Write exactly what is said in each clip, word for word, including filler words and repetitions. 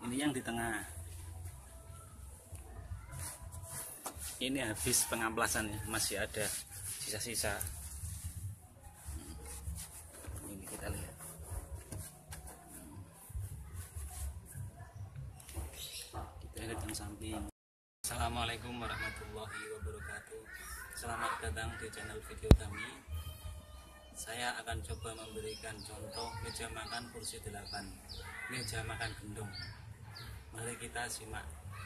Ini yang di tengah. Ini habis pengamplasan ya, masih ada sisa-sisa. Ini kita lihat. Kita lihat yang samping. Assalamualaikum warahmatullahi wabarakatuh. Selamat datang di channel video kami. Saya akan coba memberikan contoh meja makan kursi delapan, meja makan gendong. Mari kita simak.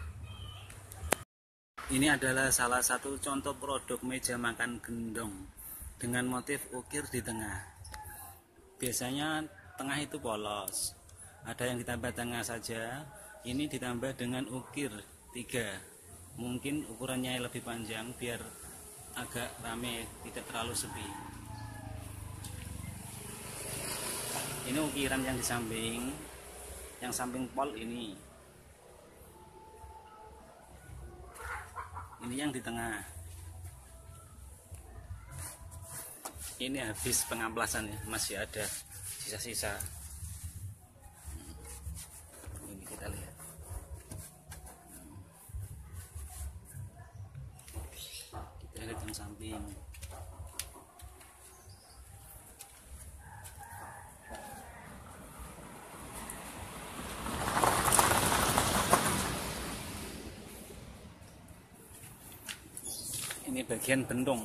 Ini adalah salah satu contoh produk meja makan gendong dengan motif ukir di tengah. Biasanya tengah itu polos, ada yang ditambah tengah saja. Ini ditambah dengan ukir tiga, mungkin ukurannya lebih panjang biar agak rame, tidak terlalu sepi. Ini ukiran yang di samping, yang samping pol ini. Ini yang di tengah. Ini habis pengamplasan ya, masih ada sisa-sisa. Ini kita lihat. Kita lihat yang samping. Ini bagian bendung.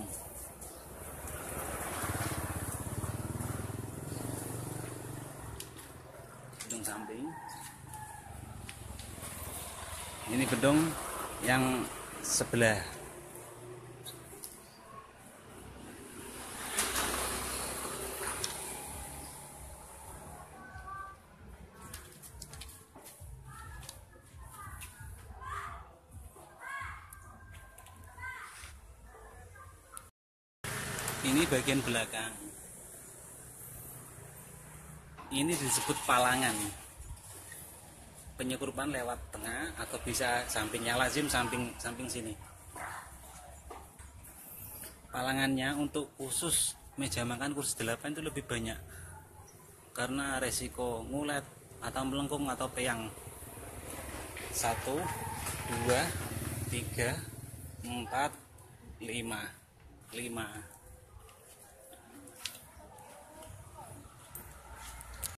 Bendung samping. Ini bendung yang sebelah. Ini bagian belakang. Ini disebut palangan. Penyekurupan lewat tengah atau bisa sampingnya, lazim samping samping sini. Palangannya untuk khusus meja makan kursi delapan itu lebih banyak karena resiko ngulet atau melengkung atau peyang. Satu, dua, tiga, empat, lima, lima.